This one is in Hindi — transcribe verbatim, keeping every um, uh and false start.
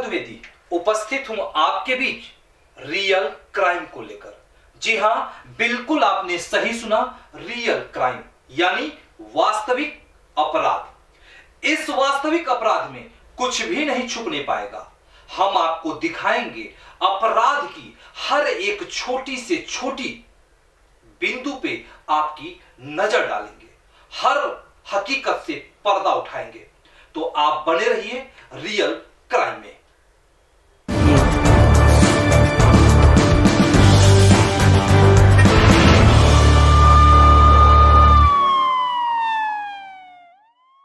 द्विवेदी उपस्थित हूं आपके बीच रियल क्राइम को लेकर। जी हां, बिल्कुल आपने सही सुना, रियल क्राइम यानी वास्तविक अपराध। इस वास्तविक अपराध में कुछ भी नहीं छुपने पाएगा। हम आपको दिखाएंगे अपराध की हर एक छोटी से छोटी बिंदु पे आपकी नजर डालेंगे, हर हकीकत से पर्दा उठाएंगे। तो आप बने रहिए रियल क्राइम में।